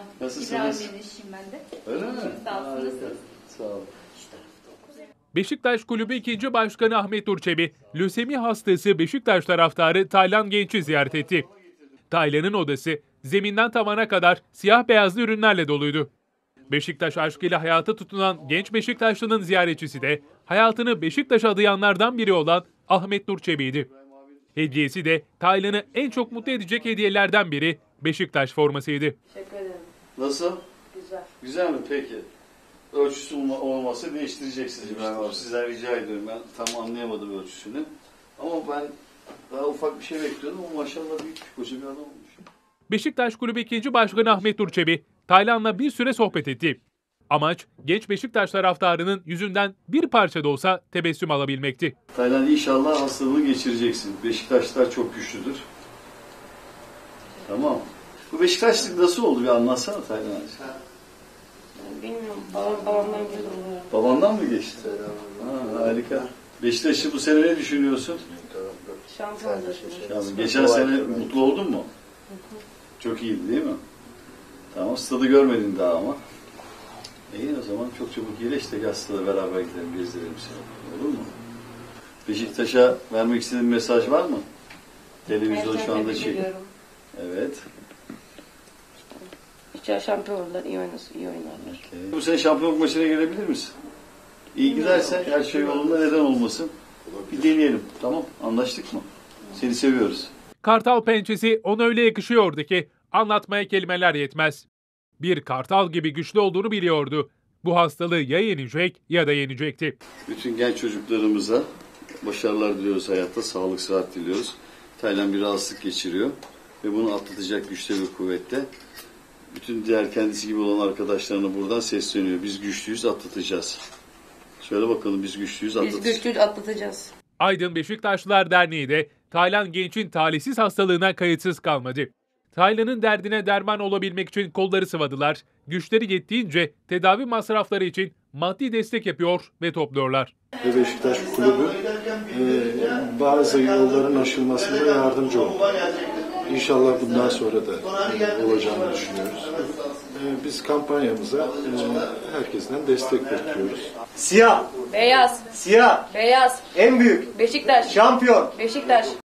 Nasılsınız? İbrahim'in eşiyim ben de. Öyle mi? Sağ olun. Harika. Nasılsınız? Sağ olun. Beşiktaş Kulübü 2. Başkanı Ahmet Nurçebi, lösemi hastası Beşiktaş taraftarı Taylan Genç'i ziyaret etti. Taylan'ın odası zeminden tavana kadar siyah beyazlı ürünlerle doluydu. Beşiktaş aşkıyla hayata tutunan genç Beşiktaşlı'nın ziyaretçisi de hayatını Beşiktaş'a adayanlardan biri olan Ahmet Nurçebi'ydi. Hediyesi de Taylan'ı en çok mutlu edecek hediyelerden biri Beşiktaş formasıydı. Teşekkür ederim. Nasıl? Güzel. Güzel mi? Peki. Ölçüsü olması değiştireceksiniz İbrahim abi. Sizden rica ediyorum. Ben tam anlayamadım ölçüsünü. Ama ben daha ufak bir şey bekliyordum ama maşallah büyük koca bir adam olmuş. Beşiktaş Kulübü 2. Başkanı Ahmet Nurçebi, Taylan'la bir süre sohbet etti. Amaç, genç Beşiktaş taraftarının yüzünden bir parça da olsa tebessüm alabilmekti. Taylan inşallah hastalığını geçireceksin. Beşiktaşlılar çok güçlüdür. Tamam. Bu Beşiktaşlık nasıl oldu bir anlatsana Taylan abi. Bilmiyorum. Babamdan geliyor. Babandan mı geçti? Ha, harika. Beşiktaş'ı bu sene ne düşünüyorsun? Şampiyon Yani geçen sene mutlu oldun mu? Çok iyiydi değil mi? Tamam, stadı görmedin daha ama. İyi o zaman çok çabuk iyileş de gel stada beraber gidelim, gezdirelim seni. Olur mu? Beşiktaş'a vermek istediğin mesaj var mı? Televizyon şu anda çekiyor. Evet. İnşallah şampiyon olurlar, iyi oynasın, iyi oynarlar. Okay. Bu sene şampiyonluk maçına gelebilir misin? İyi gidersen her şey yolunda, neden olmasın? Bir deneyelim, tamam? Anlaştık mı? Seni seviyoruz. Kartal pençesi ona öyle yakışıyordu ki anlatmaya kelimeler yetmez. Bir kartal gibi güçlü olduğunu biliyordu. Bu hastalığı ya yenecek ya da yenecekti. Bütün genç çocuklarımıza başarılar diliyoruz hayatta, sağlık, sıhhat diliyoruz. Taylan bir rahatsızlık geçiriyor ve bunu atlatacak güçte ve kuvvette. Bütün diğer kendisi gibi olan arkadaşlarına buradan sesleniyor. Biz güçlüyüz, atlatacağız. Söyle bakalım, biz güçlüyüz, atlatacağız. Biz güçlüyüz, atlatacağız. Aydın Beşiktaşlılar Derneği de Taylan Genç'in talihsiz hastalığına kayıtsız kalmadı. Taylan'ın derdine derman olabilmek için kolları sıvadılar, güçleri yettiğince tedavi masrafları için maddi destek yapıyor ve topluyorlar. Ve Beşiktaş Kulübü bazı yolların aşılmasında yardımcı oldu. İnşallah bundan sonra da olacağını düşünüyoruz. Biz kampanyamıza herkesten destek bekliyoruz. Siyah, Beyaz, siyah, beyaz, en büyük, Beşiktaş, şampiyon. Beşiktaş.